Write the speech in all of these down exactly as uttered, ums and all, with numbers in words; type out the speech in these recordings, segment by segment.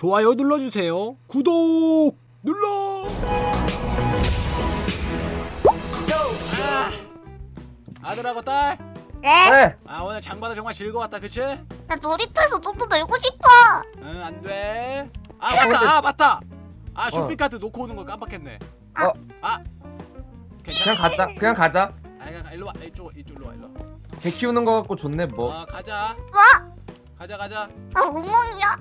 좋아요 눌러주세요. 구독 눌러. 아, 아들하고 딸. 네? 네. 아 오늘 장바다 정말 즐거웠다, 그치? 나 놀이터에서 좀 더 놀고 싶어. 응, 안 돼. 아 맞다, 아 맞다. 아 어. 쇼핑카트 놓고 오는 거 깜빡했네. 어. 아. 그냥 가자. 그냥 가자. 아, 가, 일로 와, 이쪽, 이쪽로 와, 일로. 와. 개 키우는 거 같고 좋네 뭐. 아, 가자. 뭐? 가자, 가자. 아 엉망이야.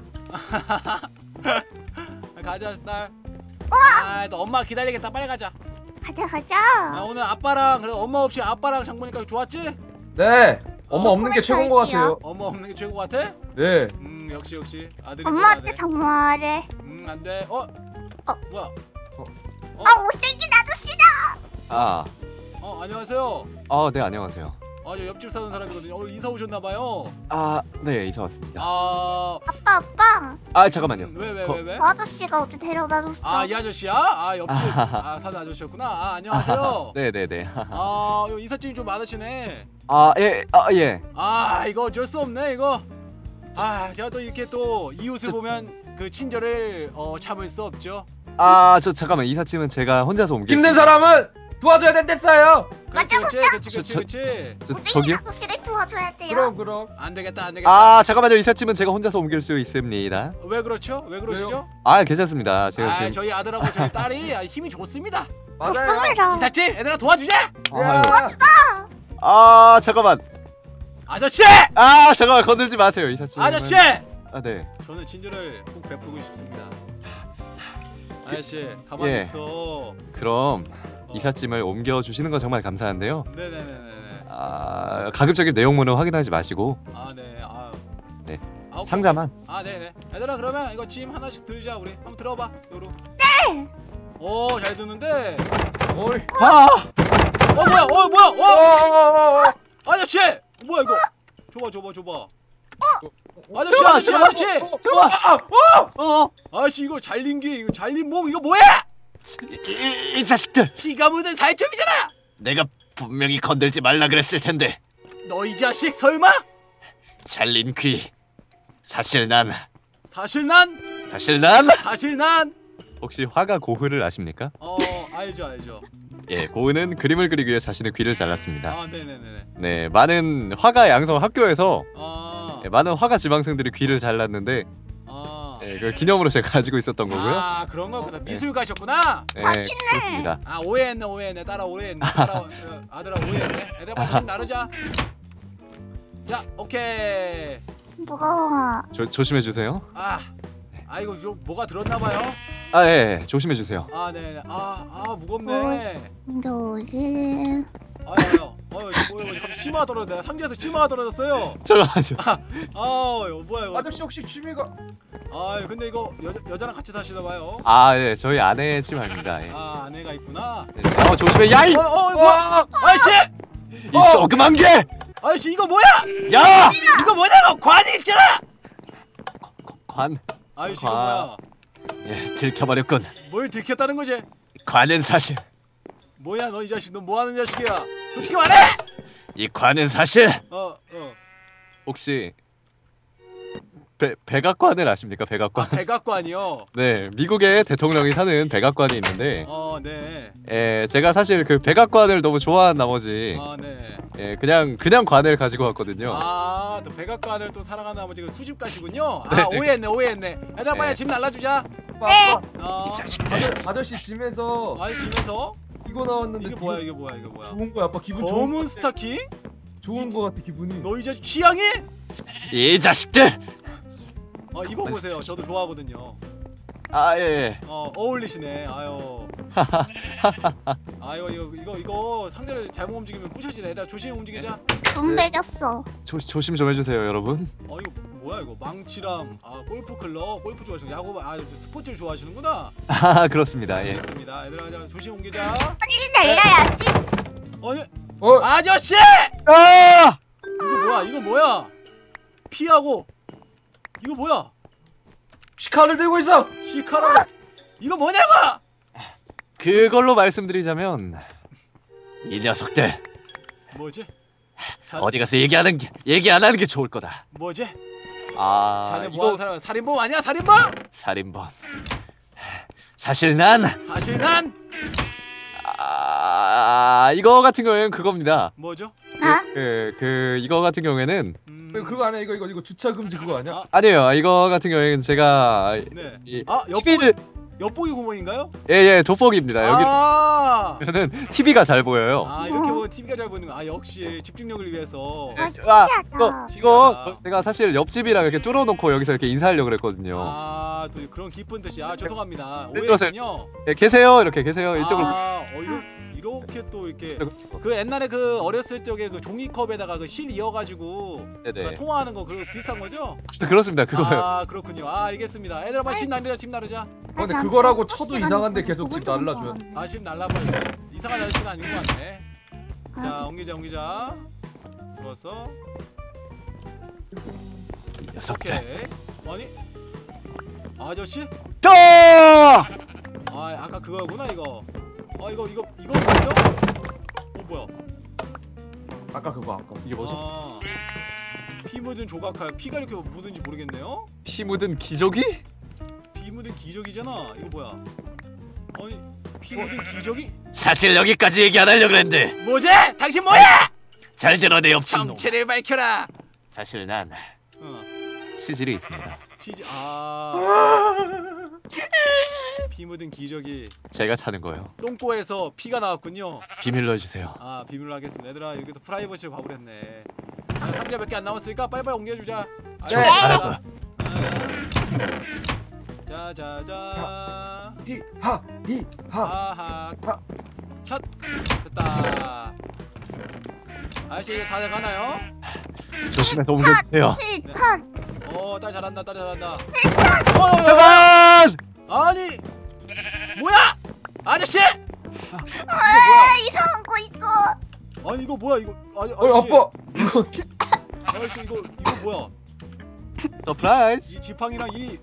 가자, 딸. 아, 너 엄마 기다리겠다. 빨리 가자. 가자 가자. 아, 오늘 아빠랑 그래 엄마 없이 아빠랑 장 보니까 좋았지? 네. 엄마 어, 없는 게 최고인 것 할게요. 같아요. 엄마 없는 게 최고 같아? 네. 음, 역시 역시 아들이 엄마한테 정말해. 음, 안 돼. 어? 어. 뭐야? 어. 어? 아 못생긴 아저씨다. 아, 어, 안녕하세요. 어, 네, 안녕하세요. 아, 저 옆집 사는 사람이거든요. 어, 이사 오셨나 봐요. 아, 네, 이사 왔습니다. 아, 아빠 아빠. 아, 잠깐만요. 왜 왜 거- 왜 왜? 저 아저씨가 어제 데려다 줬어. 아, 이 아저씨야? 아, 옆집 아, 사는 아저씨였구나. 아, 안녕하세요. 네, 네, 네. 아, 이거 이삿짐이 좀 많으시네. 아, 예, 아, 예. 아, 이거 어쩔 수 없네, 이거. 아, 제가 또 이렇게 또 이웃을 저- 보면 그 친절을 어, 참을 수 없죠. 아, 저 잠깐만. 이삿짐은 제가 혼자서 옮길 힘든 수- 사람은 도와줘야 된댔어요. 맞아, 그렇지, 그렇지, 저- 그렇지, 저- 그렇지. 저, 못생긴 저기요? 아저씨를 도와줘야 돼요. 그럼 그럼. 안 되겠다, 안 되겠다. 아, 잠깐만요. 이삿짐은 제가 혼자서 옮길 수 있습니다. 왜 그렇죠? 왜 그러시죠? 왜요? 아, 괜찮습니다. 제가 아, 지금 저희 아들하고 저희 딸이 아, 힘이 좋습니다. 맞아요. 좋습니다. 이삿짐, 얘들아 도와주자. 아유. 도와주자. 아, 잠깐만. 아저씨, 아, 잠깐만. 건들지 마세요. 이삿짐. 아저씨. 아, 네. 저는 친절을 꼭 베푸고 싶습니다. 아저씨, 가만히 예. 있어. 그럼 어. 이삿짐을 옮겨 주시는 건 정말 감사한데요. 네네네네. 아, 가급적인 내용물은 확인하지 마시고 아, 네. 아. 네. 아, 오케이. 상자만. 아, 네네. 얘들아 그러면 이거 짐 하나씩 들자 우리. 한번 들어봐. 요로. 네. 오, 잘 드는데. 어이. 아! 어 뭐야? 어 뭐야? 어, 어? 어, 어, 어. 아저씨! 뭐야 이거? 줘봐 줘봐 줘봐. 아저씨 아저씨 아저씨! 어! 아저씨 이거 잘린 귀 이거 잘린 몽 이거 뭐야? 이, 이 자식들! 피가 묻은 살점이잖아. 내가 분명히 건들지 말라 그랬을 텐데. 너 이 자식 설마? 잘린 귀. 사실 난 사실 난 사실 난 사실 난 혹시 화가 고흐를 아십니까? 어 알죠 알죠. 예, 고흐는 그림을 그리기 위해 자신의 귀를 잘랐습니다. 아 네네네네. 네, 많은 화가 양성 학교에서 아. 예, 많은 화가 지망생들이 귀를 잘랐는데 아. 예, 그걸 기념으로 제가 가지고 있었던 거고요. 아 그런 거구나. 미술 가셨구나. 예, 그렇습니다. 아 오해했네 오해했네. 따라 오해했네. 따라 어, 아들아 오해했네. 애들 빨리 좀 나누자. 자 오케이. 무거워. 조, 조심해 주세요. 아. 아 이거 좀 뭐가 들었나 봐요. 아, 예, 예, 조심해 주세요. 아 네네. 아아 무겁네. 조심. 아유, 아유, 뭐야, 갑자기 치마가 떨어져. 내가 상자에서 치마가 떨어졌어요. 잠깐만요. 아, 이거 뭐야 이거? 아저씨 혹시 취미가 아, 근데 이거 여자 여자랑 같이 사시나 봐요. 아, 예, 저희 아내 치마입니다. 예. 아, 아내가 있구나. 네, 어, 조심해. 야이! 어, 어, 뭐야? 아저씨, 이 조그만 게! 아저씨 이거 뭐야? 야! 이거 뭐냐고? 관이 있잖아. 관. 아저씨 이거 관. 뭐야? 예, 들켜버렸군. 뭘 들켰다는 거지? 관은 사실. 뭐야, 너 이 자식, 너 뭐 하는 자식이야? 솔직히 말해. 이 관은 사실. 어, 어. 혹시 배, 백악관을 아십니까? 백악관. 아, 백악관이요. 네, 미국의 대통령이 사는 백악관이 있는데, 어, 네. 예, 제가 사실 그 백악관을 너무 좋아한 나머지, 아, 네. 예, 그냥 그냥 관을 가지고 왔거든요. 아, 또 백악관을 또 사랑하는 아버지 그 수집 가시군요. 아, 네, 네. 오해했네, 오해했네. 얘들아 빨리 네. 짐 날라주자. 네. 어. 이 자식들. 아저, 아저씨 짐에서 아니 집에서 이거 나왔는데 이게 뭐야 이게 뭐야 이게 뭐야? 좋은 거야 아빠 기분 좋은 검은 스타킹? 좋은 거 같아 기분이. 너 이제 취향이? 이 자식들. 어 입어보세요. 저도 좋아하거든요. 아, 예, 예. 어 어울리시네. 아유. 아유 이거 이거 이거 상대를 잘못 움직이면 부셔지네. 얘들아 조심히 움직이자. 눈 네. 베겼어. 조, 조심 좀 해주세요, 여러분. 어 이거 뭐야 이거 망치랑 아 골프 클럽 골프 좋아하시는 야구 아 스포츠를 좋아하시는구나. 아, 그렇습니다. 예. 알겠습니다. 얘들아 자, 조심 옮기자. 빨리 날려야지. 아니 어, 아저씨! 아! 이거 뭐야 이거 뭐야? 피하고 이거 뭐야? 시카를 들고 있어. 시카로 이거 뭐냐고? 그걸로 말씀드리자면 이 녀석들 뭐지? 자, 어디 가서 얘기하는 게 얘기 안 하는 게 좋을 거다. 뭐지? 아 자네 이거 뭐하는 사람? 살인범 아니야? 살인범? 살인범. 사실 난 사실 난 아, 이거 같은 경우에는 그겁니다. 뭐죠? 아? 그, 그 이거 같은 경우에는 음... 그- 그거 아니야 이거 이거 이거 주차 금지 그거 아니야? 아, 아니에요. 이거 같은 경우에는 제가 네. 이 아, 엿보기 티비를 엿보기 구멍인가요? 예예 돋보기입니다. 여기 아, 보면은 티비가 잘 보여요. 아 이렇게 보면 티비가 잘 보이는 거. 아 역시 집중력을 위해서. 아, 아, 신기하다. 이거 이거 저- 제가 사실 옆집이랑 이렇게 뚫어놓고 여기서 이렇게 인사하려고 그랬거든요. 아, 또 그런 기쁜 뜻이. 아, 죄송합니다. 네, 들어오세요. 오해했군요. 예, 계세요 이렇게 계세요 이쪽으로. 아, 어, 이렇게, 이렇게 또 이렇게 그렇죠. 그 옛날에 그 어렸을 적에 그 종이컵에다가 그 실 이어가지고 네네. 통화하는 거 그거 비슷한 거죠? 그렇습니다. 그거요. 아, 그렇군요. 아, 알겠습니다. 애들아, 빨리 집 날리자, 집 나르자. 어, 근데 난 그거라고 수업 쳐도 시간에 이상한데 그거 계속 집 보고 날라줘요. 있는 거 아, 집 날라버려. 이상한 아저씨는 아닌 것 같네. 자, 같네. 옮기자, 옮기자. 좋았어. 이 녀석들. 오케이. 아니? 아저씨? 또! 아, 아까 그거구나 이거. 아, 이거 이거 이거 뭐죠? 어, 뭐야? 아까 그거 아까. 이게 뭐죠? 아, 피 묻은 조각칼. 피가 이렇게 묻은지 모르겠네요. 피 묻은 기저귀? 피 묻은 기저귀잖아. 이거 뭐야? 아니, 피 묻은 기저귀? 사실 여기까지 얘기 안 하려고 했는데 뭐지? 당신 뭐야? 잘 들어 내 옆집 놈. 정체를 밝혀라. 사실 난 어, 치질이 있습니다. 치즈. 아, 피 묻은 기저귀. 제가 찾은 거예요. 똥꼬에서 피가 나왔군요. 비밀로 해주세요. 아, 비밀로 하겠습니다. 얘들아, 여기도 프라이버시를 봐버렸네. 자, 상자 몇 개 안 남았으니까 빨리빨리 옮겨주자. 아, 네. 알았어. 자자자. 히하 히하. 아하. 하. 첫 됐다. 아저씨 이제 다들 가나요? 조심해서 옮겨주세요. 실탄. 어, 딸 잘한다, 딸 잘한다. 어, 어, 어, 잠깐! 아니, 뭐야? 아저씨! 왜 이상한 거 있어? 아니 이거 뭐야 이거? 아니, 어 아저씨, 아빠. 아저씨 이거 이거 뭐야? 서프라이즈! 이 지팡이랑 이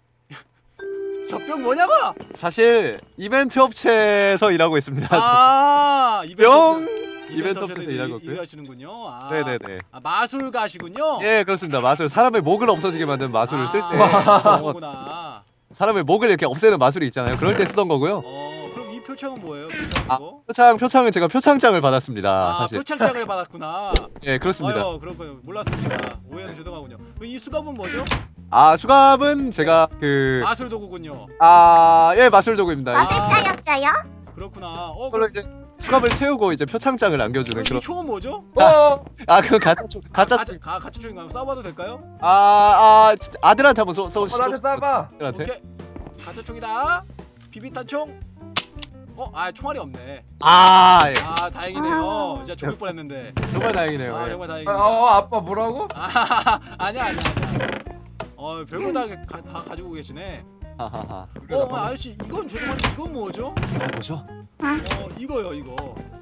젖병 뭐냐고? 사실 이벤트 업체에서 일하고 있습니다. 아, 이벤트 뿅! 업체- 이벤트 업체에서 업체에서 일- 일하고 있고요. 일하시는군요. 아, 네네네. 아, 마술가시군요. 예 그렇습니다. 마술. 사람의 목을 없어지게 만든 마술을 쓸 때 아, 그거구나. 사람의 목을 이렇게 없애는 마술이 있잖아요. 그럴 때 쓰던 거고요. 어, 그럼 이 표창은 뭐예요? 표창 아, 이거? 표창 표창은 제가 표창장을 받았습니다. 아, 사실. 표창장을 받았구나. 예 그렇습니다. 아유, 그렇군요. 몰랐습니다. 오해는 죄송하군요. 그이 수갑은 뭐죠? 아 수갑은 제가 그 마술 도구군요. 아, 예, 마술 도구입니다. 맛을 쌓였어요? 그렇구나. 어, 그걸로 그럼 이제 수갑을 채우고 이제 표창장을 남겨주는 그럼 이 그런. 총은 뭐죠? 어. 아, 그건 가짜 총, 가짜. 가짜 가 가짜 총인가요? 쏴봐도 될까요? 아, 아, 진짜 아들한테 한번 쏘, 쏘, 어 나한테 쏴봐. 아들한테. 오케이. 가짜 총이다. 비비탄 총. 어, 아 총알이 없네. 아, 예. 아, 다행이네요. 진짜 죽을 뻔했는데. 정말 다행이네요. 아, 예. 정말 어, 다행이다. 어 아빠 뭐라고? 아, 아니야, 아니야, 아니야. 어, 별거 다, 가, 다 가지고 계시네. 하하하. 어, 어, 아저씨, 이건 죄송한데 이건 뭐죠? 아, 뭐죠? 어, 이거요, 이거.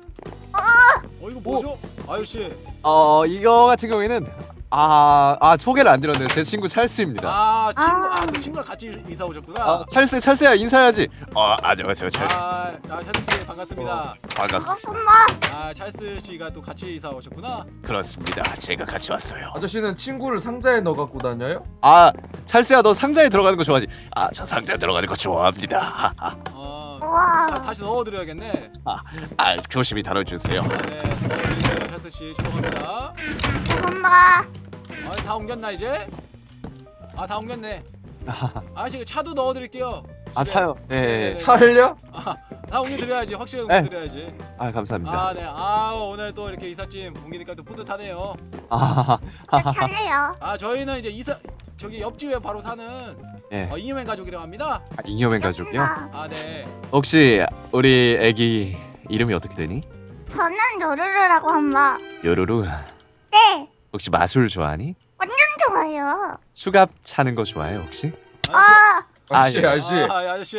어, 이거 뭐죠? 아저씨. 어, 이거 같은 경우에는 아, 아 소개를 안 드렸네요. 제 친구 찰스입니다. 아, 친구, 아. 아, 그 친구랑 같이 이사 오셨구나. 아, 찰스, 찰스야 인사해야지. 어 안녕하세요 찰스. 아, 아, 찰스 씨 반갑습니다. 반갑습니다. 반갑습니다. 아, 찰스 씨가 또 같이 이사 오셨구나. 그렇습니다. 제가 같이 왔어요. 아저씨는 친구를 상자에 넣어 갖고 다녀요? 아, 찰스야 너 상자에 들어가는 거 좋아하지? 아 저 상자 들어가는 거 좋아합니다. 어, 우와. 아, 다시 넣어드려야겠네. 아 조심히 다뤄주세요. 아, 네, 넣어드릴게요, 찰스 씨. 죄송합니다. 죄송합니다. 아, 다 옮겼나 이제? 아, 다 옮겼네. 아, 아저씨 차도 넣어드릴게요. 아 차요. 네. 네. 차를요? 아, 다 옮겨드려야지. 확실하게 네. 옮겨드려야지. 아, 감사합니다. 아, 네. 아, 오늘 또 이렇게 이삿짐 옮기니까 또 뿌듯하네요. 아, 잘해요. 아, 저희는 이제 이사 저기 옆집에 바로 사는 예. 어, 잉여맨 가족이라고 합니다. 아, 잉여맨 가족이요? 아, 네. 혹시 우리 애기 이름이 어떻게 되니? 저는 요루루라고 합니다. 요루루. 네, 혹시 마술 좋아하니? 완전 좋아요. 수갑 차는 거 좋아해 혹시? 아, 아저씨 예. 아저씨. 아, 아, 아저씨.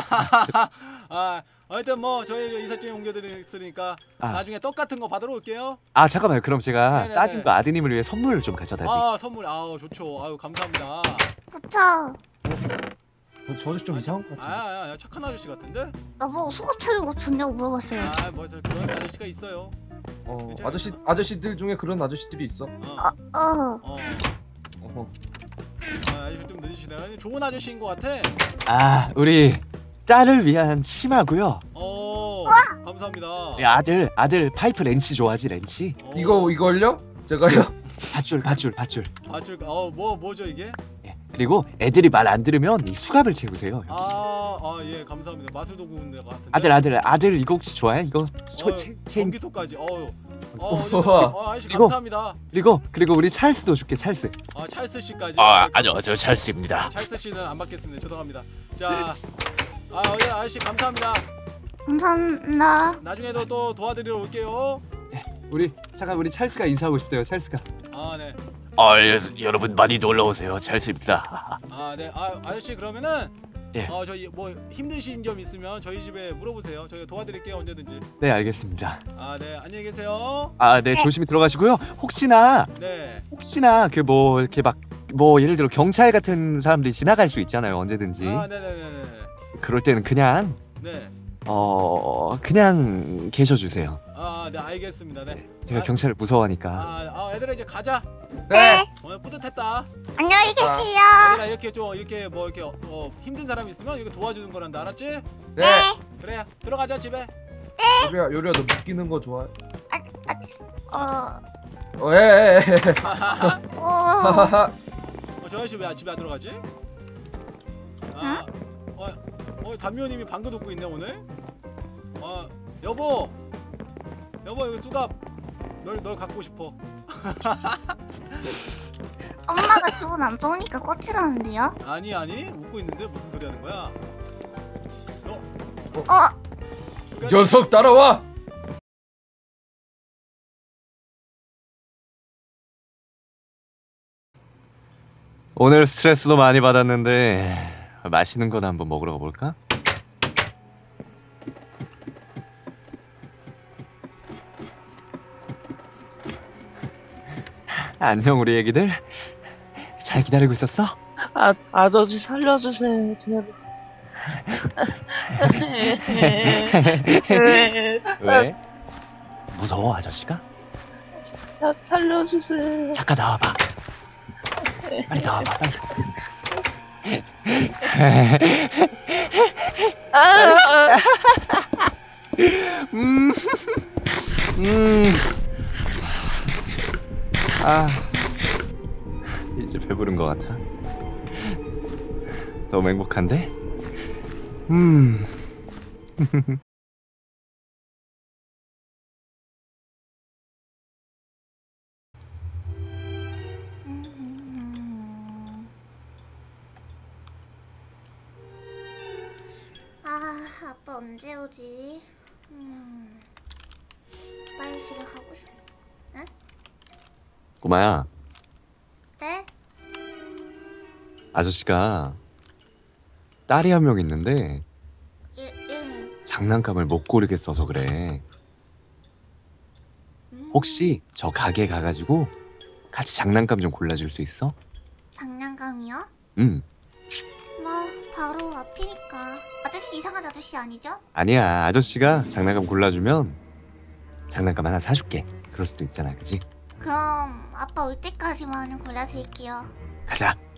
아, 하여튼 뭐 저희 이삿짐 옮겨드렸으니까 아. 나중에 떡 같은 거 받으러 올게요. 아 잠깐만요. 그럼 제가 네네네. 따님과 아드님을 위해 선물을 좀 가져다 드릴게요. 아, 선물. 아우, 좋죠. 아유, 감사합니다. 좋죠. 어, 저 아저씨 좀 이상한 것 아, 같아. 아, 아, 착한 아저씨 같은데? 나보고 수갑 차리고 좋냐고 물어봤어요. 아, 뭐 저 그런 아저씨가 있어요. 어 괜찮아요. 아저씨 아저씨들 중에 그런 아저씨들이 있어. 어. 어, 어. 어. 어허. 주시네요. 좋은 아저씨인 것 같아. 아 우리 딸을 위한 치마고요. 어 감사합니다. 우리 아들 아들 파이프 렌치 좋아하지 렌치? 어, 이거 이걸요? 제가요? 밧줄 밧줄 밧줄. 아줄 어뭐 뭐죠 이게? 예. 그리고 애들이 말 안 들으면 이 수갑을 채우세요. 아아예 감사합니다. 마술도 구운 데가 같은데. 아들 아들 아들 이거 혹시 좋아해? 이거 초, 어, 체, 체인. 전기톱까지. 어우. 어, 우와. 어 아저씨 이거. 감사합니다. 그리고 그리고 우리 찰스도 줄게 찰스. 아 찰스 씨까지. 아 안녕하세요 찰스입니다. 찰스 씨는 안 받겠습니다. 죄송합니다. 자, 아 예, 아저씨 감사합니다. 감사합니다. 나중에도 또 도와드리러 올게요. 우리 잠깐 우리 찰스가 인사하고 싶대요. 찰스가. 아 네. 아 예, 여러분 많이 놀러 오세요 찰스입니다. 아 네. 아 아저씨 그러면은 예. 어 저희 뭐 힘드신 점 있으면 저희 집에 물어보세요. 저희가 도와드릴게요 언제든지. 네 알겠습니다. 아 네 안녕히 계세요. 아 네 조심히 들어가시고요. 혹시나 네. 혹시나 그 뭐 이렇게 막 뭐 예를 들어 경찰 같은 사람들이 지나갈 수 있잖아요 언제든지. 아 네네네네. 그럴 때는 그냥 네. 어 그냥 계셔 주세요. 아 네 알겠습니다. 네. 제가 아, 경찰을 무서워하니까. 아, 아 애들아 이제 가자. 네. 오늘 뿌듯했다. 안녕히 계세요. 얘들아 이렇게 좀 이렇게 뭐 이렇게 어, 어, 힘든 사람 있으면 이렇게 도와주는 거란다 알았지? 네. 그래 들어가자 집에. 요리야 요리야 너 묶이는 거 좋아해? 어, 어, 예, 예, 예. 어, 하하하. 어, 저 아저씨 왜 집에 안 들어가지? 아, 어, 어 담요님이 방귀 웃고 있네 오늘. 어 여보, 여보 이거 수갑 널 널 갖고 싶어. 엄마가 기분 안 좋으니까 꺼치라는데요? 아니 아니 웃고 있는데 무슨 소리 하는 거야? 어, 이 녀석 따라와. 오늘 스트레스도 많이 받았는데 맛있는 거나 한번 먹으러 가볼까? 안녕 우리 애기들. 잘 기다리고 있었어? 아, 아버지 살려주세요, 제발. 왜? 무서워 아저씨가? 사, 살려주세요. 잠깐 나와봐. 빨리 나와봐 빨리. 아, 음, 음, 아, 이제 배부른 것 같아. 너무 행복한데? 음. 아, 아빠 언제 오지? 음, 빨리 집에 가고 싶. 응? 꼬마야, 네? 아저씨가 딸이 한 명 있는데 예, 예. 장난감을 못 고르게 써서 그래. 음, 혹시 저 가게 가가지고 같이 장난감 좀 골라줄 수 있어? 장난감이요? 응. 뭐 바로 앞이니까. 아저씨 이상한 아저씨 아니죠? 아니야, 아저씨가 장난감 골라주면 장난감 하나 사줄게. 그럴 수도 있잖아, 그지? 그럼 아빠 올 때까지만은 골라드릴게요. 가자.